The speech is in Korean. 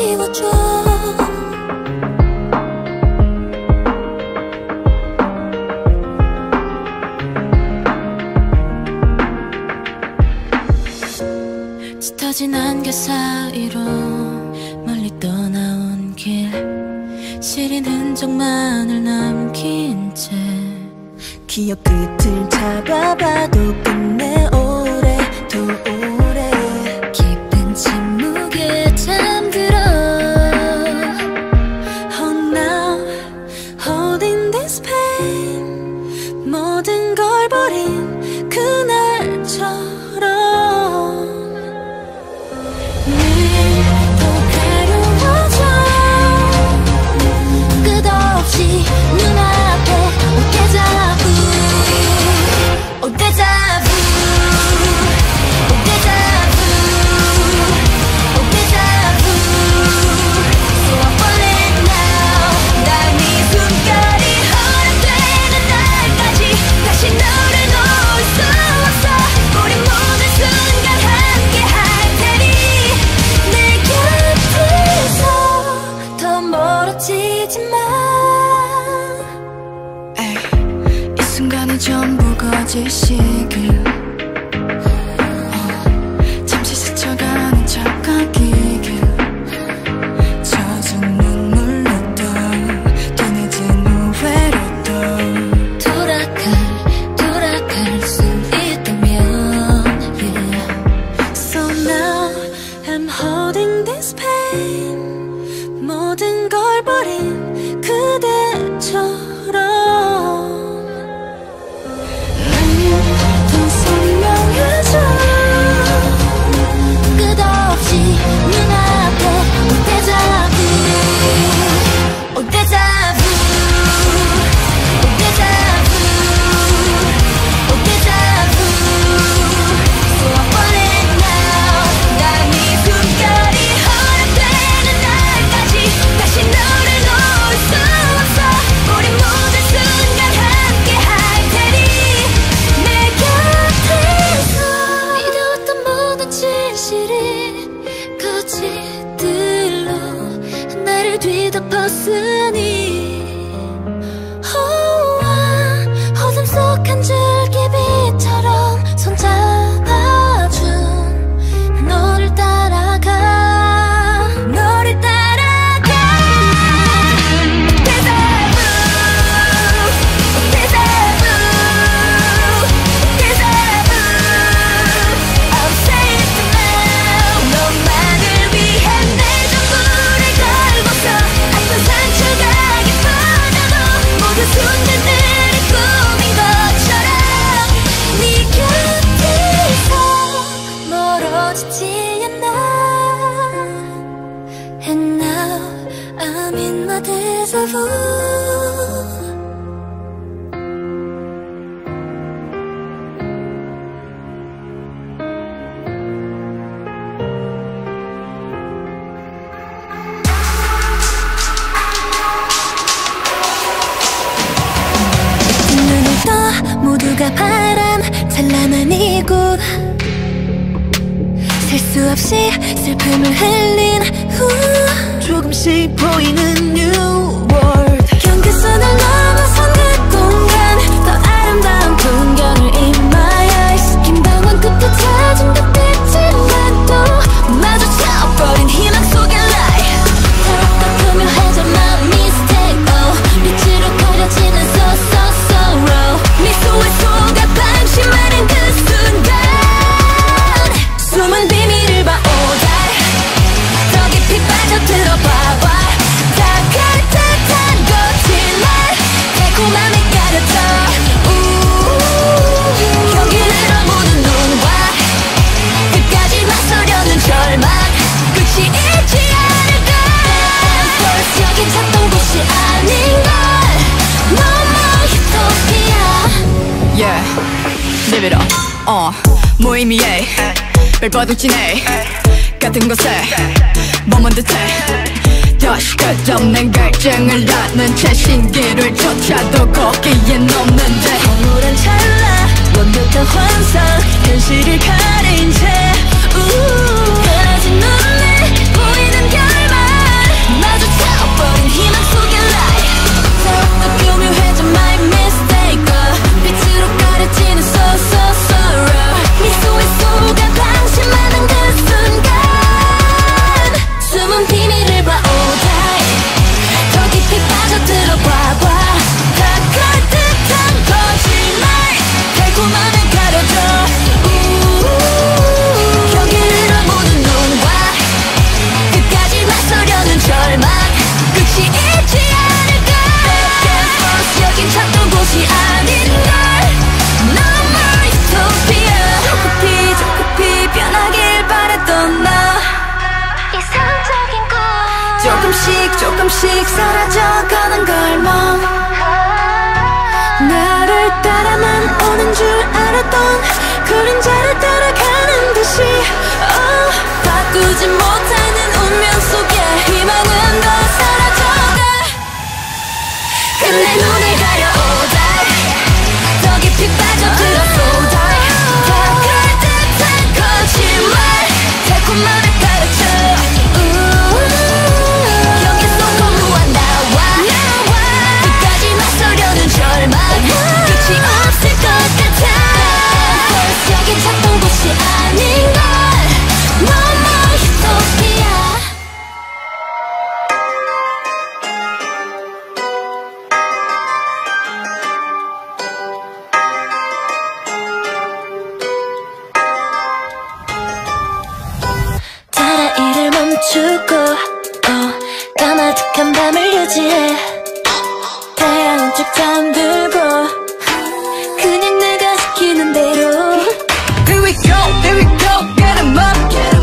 지워줘. 짙어진 안개 사이로 멀리 떠나온 길, 시린 흔적만을 남긴 채 기억 끝을 잡아봐도 끝내 오래도 오래 깊은 침묵에 잠들어. Oh now holding this pain, 모든 걸 버린 그날처럼 눈앞에 오 데자부, 오 데자부, 오 데자부, 오 데자부. So I want it now. 난 이 숨결이 허락되는 날까지 다시 너를 놓을 수 없어. 우리 모든 순간 함께 할 테니 내 곁에서 더 멀어지지만 순간이 전부 거짓이길, 잠시 스쳐가는 척하기길. 젖은 눈물로도 뒤늦은 후회로도 돌아갈 수 있다면 yeah. So now I'm holding this pain, 모든 걸 버린 그대처럼 끝없이 눈앞에 오 데자부, 오 데자부, 오 데자부, 오 데자부. So I want it now. 난 이 숨결이 허락되는 날까지 다시 너를 놓을 수 없어. 우리 모든 순간 함께 할 테니 내 곁에서 믿어왔던 모든 진실이 거짓들로 나를 뒤덮었으니 어둠 속 한 줄기빛처럼 손잡아준 너를 따라가, 너를 따라가. 데자부, 데자부, 데자부. I'll say it now. 너만을 위해 내 전부를 걸고서 아픈 상처가 깊어져도 모든 순간들이 꿈인 것처럼 네 곁에서 멀어지지 않아. And now I'm in my déjà vu. 눈을 떠 모두가 바람 찬란한 이곳, 셀 수 없이 슬픔을 흘린 후 조금씩 보이는 new world. 경계선을 넘어선 그 공간, 더 아름다운 풍경을 in my eyes. 긴 방황 끝에 찾은 그 빛은 또 마주쳐버린 희망 속의 lie. 더럽다 교묘해져 my mistake. Oh 빛으로 가려지는 so sorrow. 미소에 속아 방심하는 그 순간 숨은 비밀을 봐. Oh die. 더 깊이 빠져들어봐봐. 다갈 듯한 거친 날 달콤함에 가려져. 경계를 모든 눈과 끝까지 맞서려는 절망 끝이 있지 않을까. 벌써 여긴 찾던 곳이 아닌걸. No more utopia. Yeah, live it up. 무의미해 벨버둥치네 같은 곳에 머문 듯해. 다시 끝없는 갈증을 낳는 채 신기를 쫓아도 거기엔 없는데 황홀한 찰나 완벽한 환상 현실을 가린 채 흐려진 눈에 보이는 결말 조금씩 조금씩 사라져가는 걸 멈 나를 따라만 오는 줄 알았던 그림자를 따라가는 듯이 바꾸지 못하는 운명 속에 희망은 더 사라져가 근데 눈을 가려 all day 더 깊이 빠져들어 so die 다가갈 듯한 거짓말 달콤함에 가르쳐 경계 속 거부한 나와 끝까지 맞서려는 절망 끝이 없을 것 같아 First 여긴 찾던 곳이 아닌 걸 너무 유토피아 따라 일을 멈추고 까마득한 밤을 유지해 태양은 쭉 잠들고 그냥 내가 시키는 대로 Here we go, get 'em up